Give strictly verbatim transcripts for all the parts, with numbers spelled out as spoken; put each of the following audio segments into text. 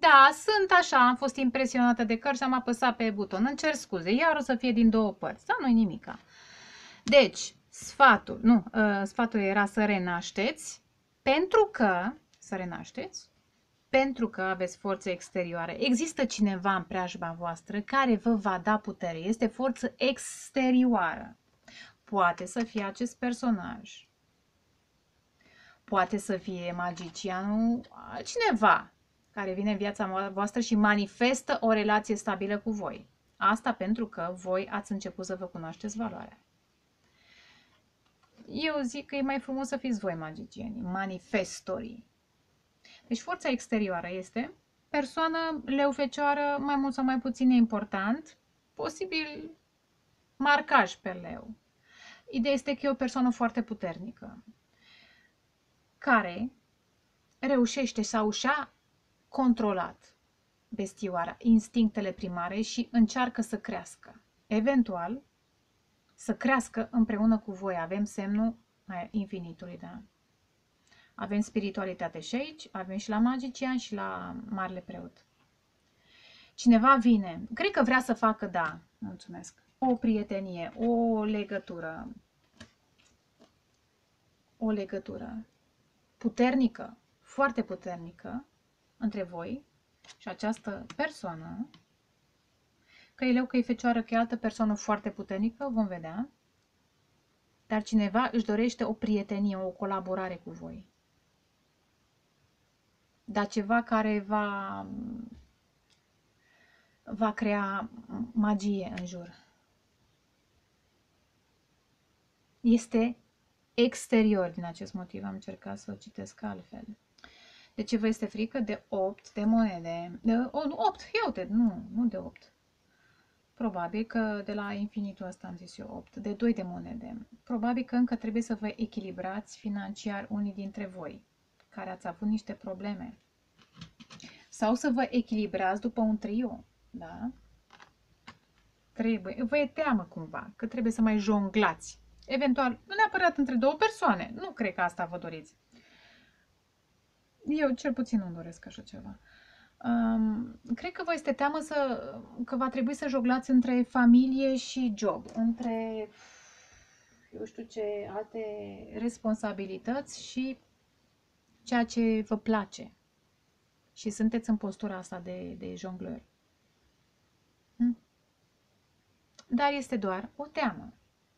Da, sunt așa, am fost impresionată de cărți, am apăsat pe buton. Îmi cer scuze, iar o să fie din două părți. Da, nu-i nimica. Deci, sfatul, nu, uh, sfatul era să renașteți, pentru că, să renașteți, pentru că aveți forță exterioară. Există cineva în preajma voastră care vă va da putere. Este forță exterioară. Poate să fie acest personaj. Poate să fie magicianul, cineva care vine în viața voastră și manifestă o relație stabilă cu voi. Asta pentru că voi ați început să vă cunoașteți valoarea. Eu zic că e mai frumos să fiți voi magicieni, manifestorii. Deci forța exterioară este persoană leu fecioară, mai mult sau mai puțin important, posibil marcaj pe leu. Ideea este că e o persoană foarte puternică, care reușește sau și-a controlat bestioara, instinctele primare și încearcă să crească. Eventual, să crească împreună cu voi. Avem semnul infinitului, da? Avem spiritualitate și aici, avem și la magician și la marele preot. Cineva vine, cred că vrea să facă, da, mulțumesc, o prietenie, o legătură, o legătură puternică, foarte puternică între voi și această persoană, că e leu, că e fecioară, că e altă persoană foarte puternică, vom vedea, dar cineva își dorește o prietenie, o colaborare cu voi. Dar ceva care va, va crea magie în jur. Este exterior din acest motiv, am încercat să o citesc altfel. De ce vă este frică? De opt de monede. De opt, ia uite, nu, nu de opt. Probabil că de la infinitul ăsta am zis eu opt, de doi de monede. Probabil că încă trebuie să vă echilibrați financiar unii dintre voi, care ați avut niște probleme. Sau să vă echilibrați după un trio, da? Trebuie, vă e teamă cumva, că trebuie să mai jonglați. Eventual, nu neapărat între două persoane, nu cred că asta vă doriți. Eu cel puțin nu doresc așa ceva. Um, cred că vă este teamă să, că va trebui să jonglați între familie și job, între, eu știu ce, alte responsabilități și ceea ce vă place. Și sunteți în postura asta de, de jongleur. Hm? Dar este doar o teamă.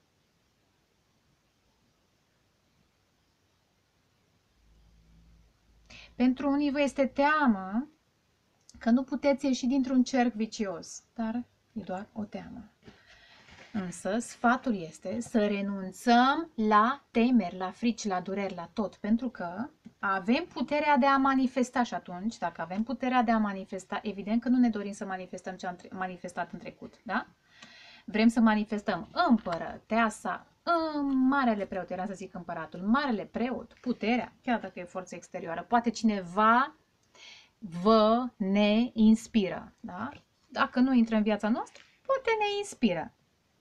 Pentru unii vă este teamă că nu puteți ieși dintr-un cerc vicios, dar e doar o teamă. Însă, sfatul este să renunțăm la temeri, la frici, la dureri, la tot, pentru că avem puterea de a manifesta și atunci, dacă avem puterea de a manifesta, evident că nu ne dorim să manifestăm ce am manifestat în trecut, da? Vrem să manifestăm împărăteasa, marele preot, era să zic împăratul, marele preot, puterea, chiar dacă e forță exterioară, poate cineva vă ne inspiră, da? Dacă nu intră în viața noastră, poate ne inspiră.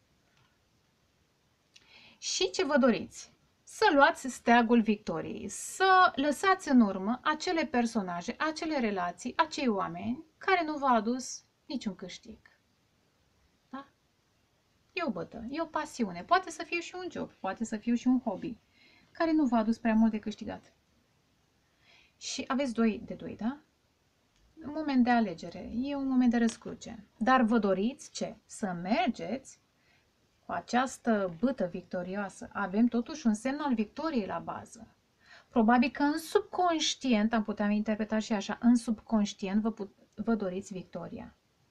Și ce vă doriți? Să luați steagul victoriei, să lăsați în urmă acele personaje, acele relații, acei oameni care nu v-au adus niciun câștig. Da? E o bătă, e o pasiune, poate să fie și un job, poate să fie și un hobby, care nu v-a adus prea mult de câștigat. Și aveți doi de doi, da? Un moment de alegere, e un moment de răscruce. Dar vă doriți ce? Să mergeți cu această bâtă victorioasă. Avem totuși un semn al victoriei la bază. Probabil că în subconștient, am putea interpreta și așa, în subconștient vă, put, vă doriți victoria.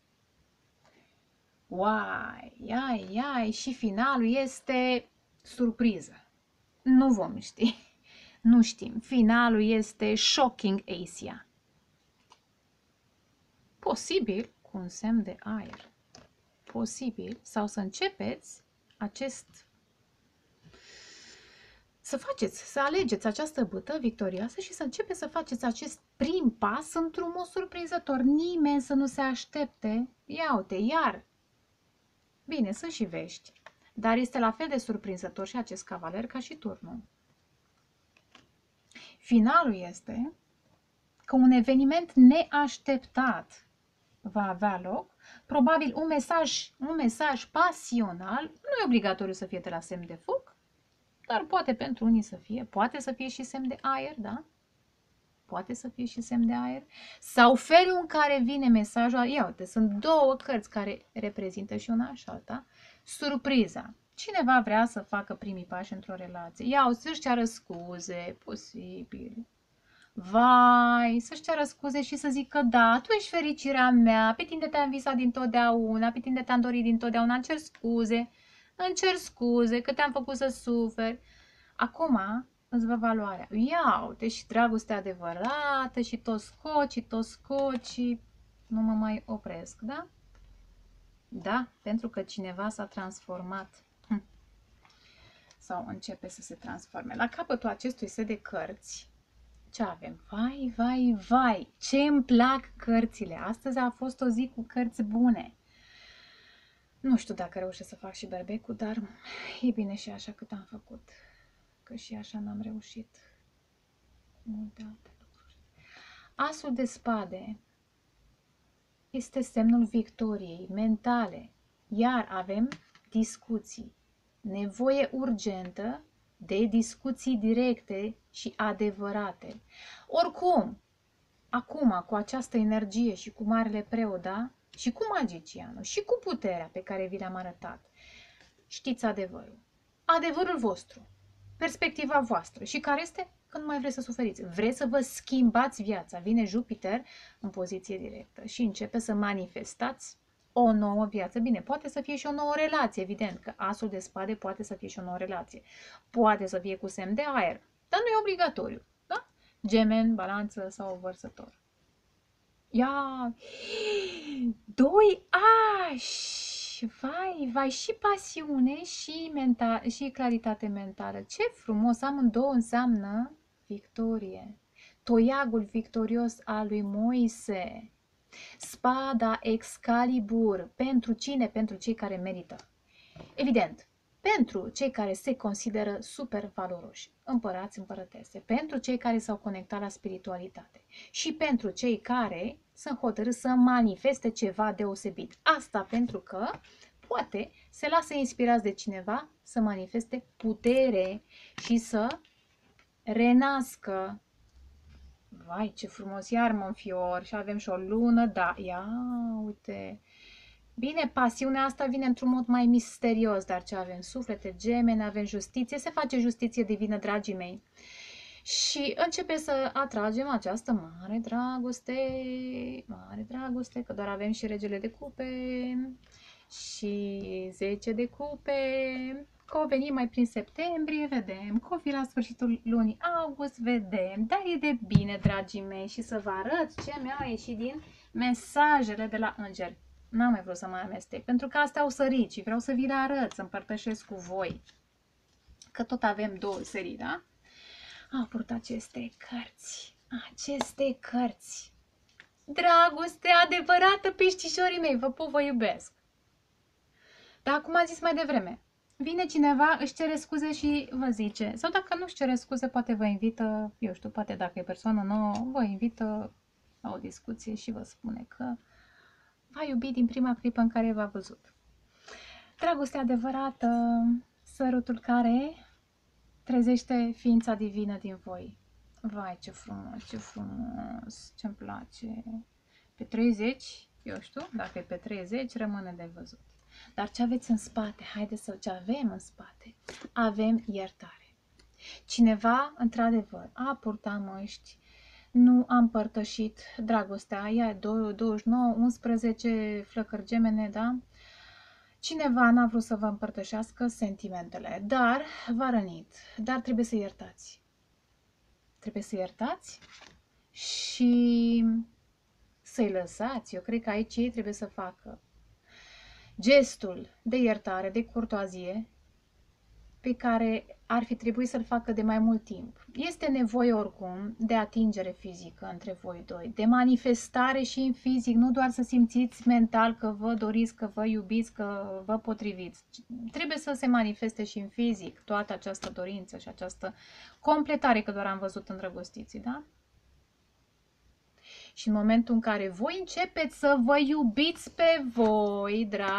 Uai, iai, iai, și finalul este surpriză. Nu vom ști. Nu știm. Finalul este shocking Asia. Posibil cu un semn de aer. Posibil sau să începeți acest, să faceți, să alegeți această bâtă victorioasă și să începeți să faceți acest prim pas într-un mod surprinzător. Nimeni să nu se aștepte. Ia uite, iar. Bine, sunt și vești, dar este la fel de surprinzător și acest cavaler ca și turnul. Finalul este că un eveniment neașteptat va avea loc, probabil un mesaj, un mesaj pasional, nu e obligatoriu să fie de la semn de foc, dar poate pentru unii să fie, poate să fie și semn de aer, da? Poate să fie și semn de aer. Sau felul în care vine mesajul, ia uite, sunt două cărți care reprezintă și una și alta. Surpriza. Cineva vrea să facă primii pași într-o relație. Ia, să-și ceară scuze, posibil. Vai, să-și ceară scuze și să zică da, tu ești fericirea mea, pe tine te-am visat dintotdeauna, pe tine te-am dorit dintotdeauna, îmi cer scuze, îmi cer scuze că te-am făcut să suferi. Acum îți vă valoarea. Ia uite și dragostea adevărată și toți scoci, toți scoci, nu mă mai opresc, da? Da, pentru că cineva s-a transformat. Hm. Sau începe să se transforme. La capătul acestui set de cărți, ce avem? Vai, vai, vai! Ce îmi plac cărțile! Astăzi a fost o zi cu cărți bune. Nu știu dacă reușesc să fac și berbecul, dar e bine și așa cât am făcut. Că și așa n-am reușit. Multe alte lucruri. Asul de spade este semnul victoriei mentale. Iar avem discuții. Nevoie urgentă de discuții directe și adevărate. Oricum, acum, cu această energie și cu Marele Preot, da? Și cu magicianul, și cu puterea pe care vi le-am arătat, știți adevărul. Adevărul vostru, perspectiva voastră. Și care este? Că nu mai vreți să suferiți. Vreți să vă schimbați viața. Vine Jupiter în poziție directă și începe să manifestați o nouă viață. Bine, poate să fie și o nouă relație, evident, că asul de spade poate să fie și o nouă relație. Poate să fie cu semn de aer, dar nu e obligatoriu. Da? Gemen, balanță sau vărsător. Ia! Doi ași! Vai, vai, și pasiune și, mental, și claritate mentală. Ce frumos! Amândouă înseamnă victorie. Toiagul victorios al lui Moise. Spada Excalibur. Pentru cine? Pentru cei care merită. Evident, pentru cei care se consideră super valoroși, împărați, împărătese, pentru cei care s-au conectat la spiritualitate și pentru cei care sunt hotărâți să manifeste ceva deosebit. Asta pentru că poate se lasă inspirați de cineva să manifeste putere și să renască. Vai, ce frumos, iar mă înfior și avem și o lună, da, ia, uite. Bine, pasiunea asta vine într-un mod mai misterios, dar ce avem? Suflete gemene, avem justiție, se face justiție divină, dragii mei. Și începe să atragem această mare dragoste, mare dragoste, că doar avem și regele de cupe și zece de cupe. Că o venim mai prin septembrie, vedem, că o fi la sfârșitul lunii august, vedem, dar e de bine, dragii mei, și să vă arăt ce mi-au ieșit din mesajele de la îngeri. N-am mai vrut să mai amestec, pentru că astea au sărit și vreau să vi le arăt, să împărtășesc cu voi. Că tot avem două serii, da? Au apărut aceste cărți, aceste cărți. Dragoste adevărată, peștișorii mei, vă pup, vă iubesc. Dar cum am zis mai devreme, vine cineva, își cere scuze și vă zice, sau dacă nu își cere scuze, poate vă invită, eu știu, poate dacă e persoană nouă, vă invită la o discuție și vă spune că v-a iubit din prima clipă în care v-a văzut. Dragostea adevărată, sărutul care trezește ființa divină din voi. Vai, ce frumos, ce frumos, ce-mi place. Pe treizeci, eu știu, dacă e pe treizeci, rămâne de văzut. Dar ce aveți în spate? Haideți să ce avem în spate. Avem iertare. Cineva, într-adevăr, a purtat măști, nu a împărtășit dragostea aia, douăzeci și nouă, unsprezece flăcări gemene, da? Cineva n-a vrut să vă împărtășească sentimentele, dar v-a rănit. Dar trebuie să iertați. Trebuie să iertați și să-i lăsați. Eu cred că aici ei trebuie să facă gestul de iertare, de curtoazie, pe care ar fi trebuit să-l facă de mai mult timp. Este nevoie oricum de atingere fizică între voi doi, de manifestare și în fizic, nu doar să simțiți mental că vă doriți, că vă iubiți, că vă potriviți. Trebuie să se manifeste și în fizic toată această dorință și această completare, că doar am văzut îndrăgostiții, da? Și în momentul în care voi începeți să vă iubiți pe voi, dragi,